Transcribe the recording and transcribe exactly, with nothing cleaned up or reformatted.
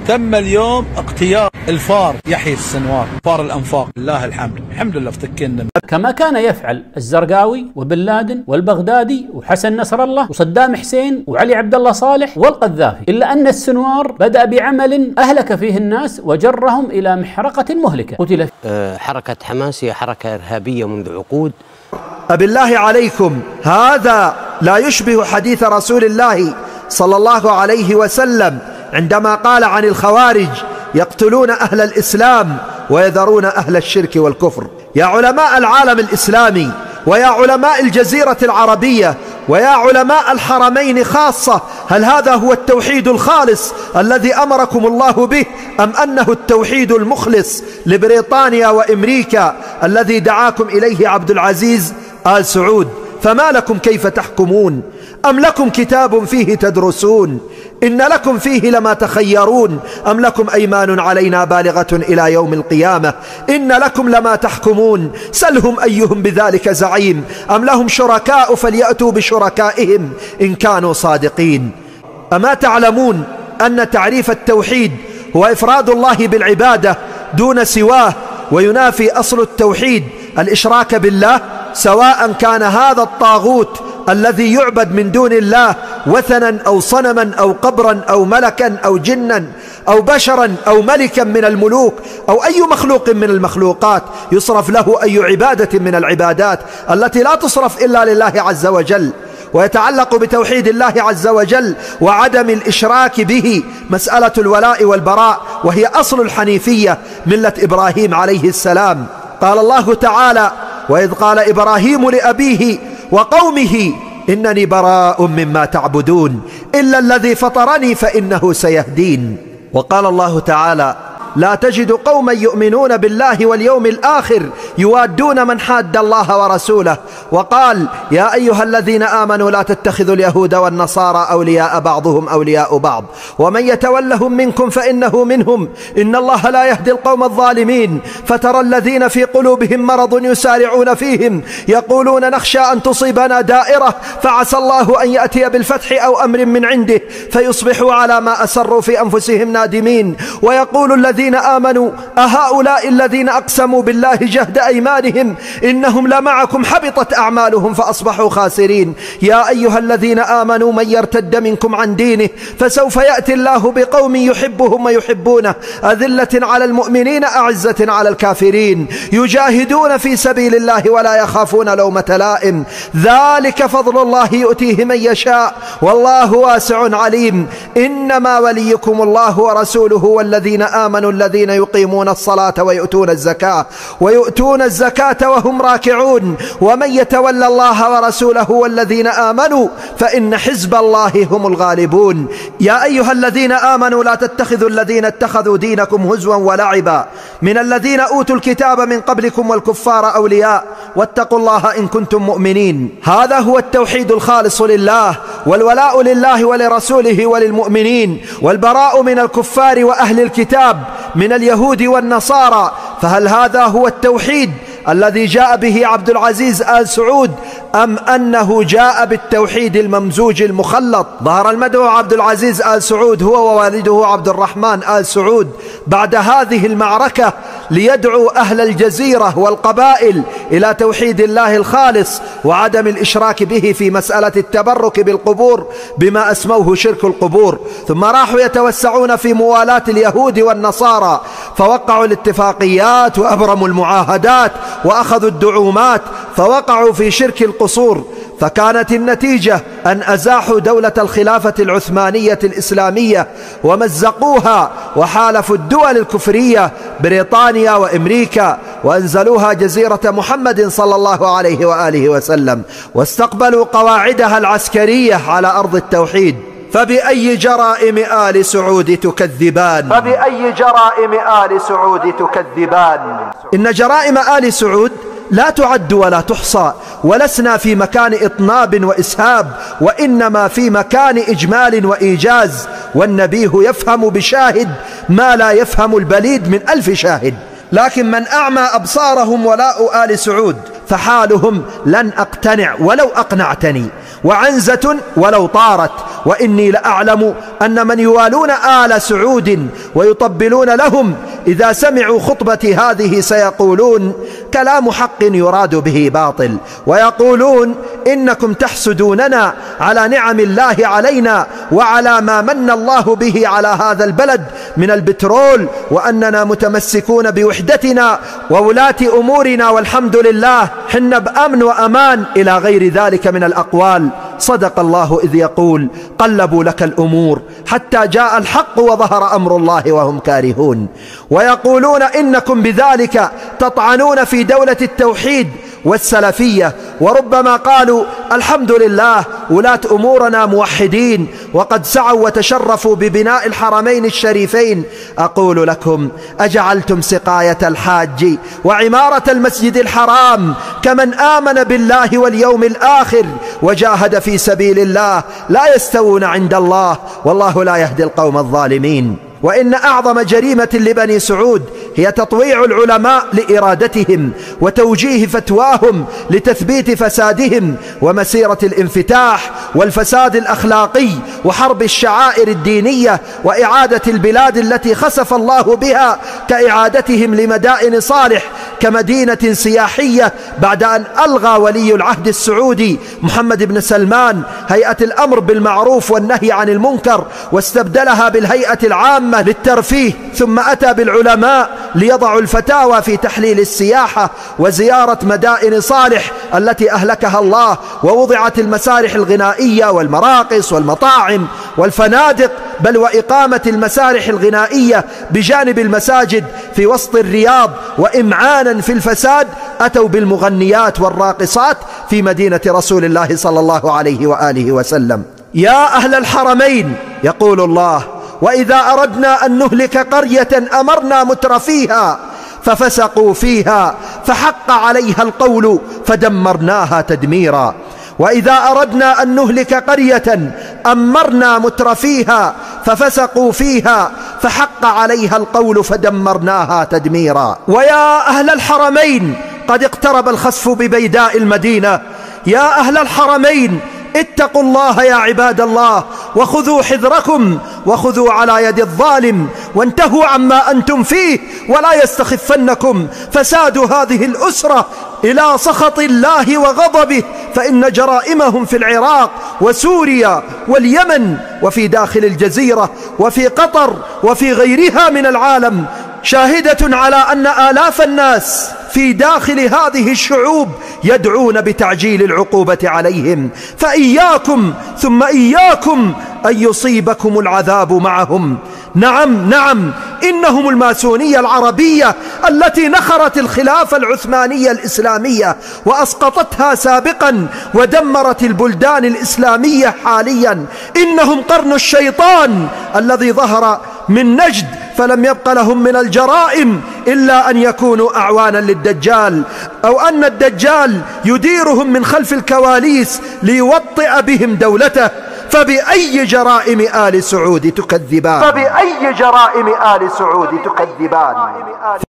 تم اليوم اغتيال الفار يحيى السنوار فار الأنفاق، لله الحمد، الحمد لله افتكنا. كما كان يفعل الزرقاوي وبن لادن والبغدادي وحسن نصر الله وصدام حسين وعلي عبد الله صالح والقذافي، إلا أن السنوار بدأ بعمل أهلك فيه الناس وجرهم إلى محرقة مهلكة. قتل حركة حماس هي حركة إرهابية منذ عقود. بالله عليكم، هذا لا يشبه حديث رسول الله صلى الله عليه وسلم عندما قال عن الخوارج: يقتلون أهل الإسلام ويذرون أهل الشرك والكفر. يا علماء العالم الإسلامي، ويا علماء الجزيرة العربية، ويا علماء الحرمين خاصة، هل هذا هو التوحيد الخالص الذي أمركم الله به، أم أنه التوحيد المخلص لبريطانيا وأمريكا الذي دعاكم إليه عبد العزيز آل سعود؟ فما لكم كيف تحكمون؟ أم لكم كتاب فيه تدرسون؟ إن لكم فيه لما تخيرون، أم لكم أيمان علينا بالغة إلى يوم القيامة؟ إن لكم لما تحكمون، سلهم أيهم بذلك زعيم، أم لهم شركاء فليأتوا بشركائهم إن كانوا صادقين. أما تعلمون أن تعريف التوحيد هو إفراد الله بالعبادة دون سواه، وينافي أصل التوحيد الإشراك بالله، سواء كان هذا الطاغوت الذي يعبد من دون الله وثنا أو صنما أو قبرا أو ملكا أو جنا أو بشرا أو ملكا من الملوك أو أي مخلوق من المخلوقات يصرف له أي عبادة من العبادات التي لا تصرف إلا لله عز وجل. ويتعلق بتوحيد الله عز وجل وعدم الإشراك به مسألة الولاء والبراء، وهي أصل الحنيفية ملة إبراهيم عليه السلام. قال الله تعالى: وإذ قال إبراهيم لأبيه وقومه إنني براء مما تعبدون إلا الذي فطرني فإنه سيهدين. وقال الله تعالى: لا تجد قوما يؤمنون بالله واليوم الآخر يوادون من حاد الله ورسوله. وقال: يا أيها الذين آمنوا لا تتخذوا اليهود والنصارى أولياء بعضهم أولياء بعض ومن يتولهم منكم فإنه منهم إن الله لا يهدي القوم الظالمين. فترى الذين في قلوبهم مرض يسارعون فيهم يقولون نخشى أن تصيبنا دائرة فعسى الله أن يأتي بالفتح أو أمر من عنده فيصبحوا على ما أسروا في أنفسهم نادمين. ويقول الذين آمنوا أهؤلاء الذين أقسموا بالله جهد أيمانهم إنهم لمعكم حبطت أعمالهم فأصبحوا خاسرين. يا أيها الذين آمنوا من يرتد منكم عن دينه فسوف يأتي الله بقوم يحبهم ويحبونه أذلة على المؤمنين أعزة على الكافرين يجاهدون في سبيل الله ولا يخافون لومة لائم ذلك فضل الله يؤتيه من يشاء والله واسع عليم. إنما وليكم الله ورسوله والذين آمنوا الذين يقيمون الصلاة ويؤتون الزكاة ويؤتون الزكاة وهم راكعون ومن يتولى الله ورسوله والذين آمنوا فإن حزب الله هم الغالبون. يا أيها الذين آمنوا لا تتخذوا الذين اتخذوا دينكم هزوا ولعبا من الذين أوتوا الكتاب من قبلكم والكفار أولياء واتقوا الله إن كنتم مؤمنين. هذا هو التوحيد الخالص لله، والولاء لله ولرسوله وللمؤمنين، والبراء من الكفار وأهل الكتاب من اليهود والنصارى. فهل هذا هو التوحيد الذي جاء به عبد العزيز آل سعود، أم أنه جاء بالتوحيد الممزوج المخلط؟ ظهر المدعو عبد العزيز آل سعود هو ووالده عبد الرحمن آل سعود بعد هذه المعركة ليدعو أهل الجزيرة والقبائل إلى توحيد الله الخالص وعدم الإشراك به في مسألة التبرك بالقبور بما أسموه شرك القبور. ثم راحوا يتوسعون في موالاة اليهود والنصارى فوقعوا الاتفاقيات وأبرموا المعاهدات وأخذوا الدعومات فوقعوا في شرك القصور. فكانت النتيجة أن أزاحوا دولة الخلافة العثمانية الإسلامية ومزقوها وحالفوا الدول الكفرية بريطانيا وأمريكا وأنزلوها جزيرة محمد صلى الله عليه وآله وسلم واستقبلوا قواعدها العسكرية على أرض التوحيد. فبأي جرائم آل سعود تكذبان؟ فبأي جرائم آل سعود تكذبان؟ إن جرائم آل سعود لا تعد ولا تحصى، ولسنا في مكان إطناب وإسهاب، وإنما في مكان إجمال وإيجاز، والنبيه يفهم بشاهد ما لا يفهم البليد من ألف شاهد. لكن من أعمى أبصارهم ولاء آل سعود فحالهم لن أقتنع ولو أقنعتني، وعنزة ولو طارت. وإني لأعلم أن من يوالون آل سعود ويطبلون لهم إذا سمعوا خطبتي هذه سيقولون كلام حق يراد به باطل، ويقولون إنكم تحسدوننا على نعم الله علينا وعلى ما من الله به على هذا البلد من البترول، وأننا متمسكون بوحدتنا وولاة أمورنا والحمد لله حنا بأمن وأمان، إلى غير ذلك من الأقوال. صدق الله إذ يقول قلبوا لك الأمور حتى جاء الحق وظهر أمر الله وهم كارهون. ويقولون إنكم بذلك تطعنون في دولة التوحيد والسلفية، وربما قالوا الحمد لله ولاة أمورنا موحدين وقد سعوا وتشرفوا ببناء الحرمين الشريفين. أقول لكم أجعلتم سقاية الحاج وعمارة المسجد الحرام كمن آمن بالله واليوم الآخر وجاهد في سبيل الله لا يستوون عند الله، والله لا يهدي القوم الظالمين. وإن أعظم جريمة لبني سعود هي تطويع العلماء لإرادتهم وتوجيه فتواهم لتثبيت فسادهم ومسيرة الانفتاح والفساد الأخلاقي وحرب الشعائر الدينية وإعادة البلاد التي خسف الله بها، كإعادتهم لمدائن صالح كمدينة سياحية بعد أن ألغى ولي العهد السعودي محمد بن سلمان هيئة الأمر بالمعروف والنهي عن المنكر واستبدلها بالهيئة العامة للترفيه، ثم أتى بالعلماء ليضعوا الفتاوى في تحليل السياحة وزيارة مدائن صالح التي أهلكها الله، ووضعت المسارح الغنائية والمراقص والمطاعم والفنادق، بل وإقامة المسارح الغنائية بجانب المساجد في وسط الرياض. وإمعانا في الفساد أتوا بالمغنيات والراقصات في مدينة رسول الله صلى الله عليه وآله وسلم. يا أهل الحرمين، يقول الله: وإذا أردنا أن نهلك قرية أمرنا مترفيها ففسقوا فيها فحق عليها القول فدمرناها تدميرا. وإذا أردنا أن نهلك قرية أمرنا مترفيها ففسقوا فيها فحق عليها القول فدمرناها تدميرا. ويا أهل الحرمين، قد اقترب الخسف ببيداء المدينة. يا أهل الحرمين، اتقوا الله يا عباد الله، وخذوا حذركم وخذوا على يد الظالم وانتهوا عما أنتم فيه، ولا يستخفنكم فساد هذه الأسرة إلى سخط الله وغضبه، فإن جرائمهم في العراق وسوريا واليمن وفي داخل الجزيرة وفي قطر وفي غيرها من العالم شاهدة على أن آلاف الناس في داخل هذه الشعوب يدعون بتعجيل العقوبة عليهم، فإياكم ثم إياكم أن يصيبكم العذاب معهم. نعم نعم، إنهم الماسونية العربية التي نخرت الخلافة العثمانية الإسلامية وأسقطتها سابقا ودمرت البلدان الإسلامية حاليا. إنهم قرن الشيطان الذي ظهر من نجد، فلم يبق لهم من الجرائم إلا أن يكونوا أعوانا للدجال، أو أن الدجال يديرهم من خلف الكواليس ليوطئ بهم دولته. فبأي جرائم آل سعود تكذبان؟ فبأي جرائم آل سعود تكذبان؟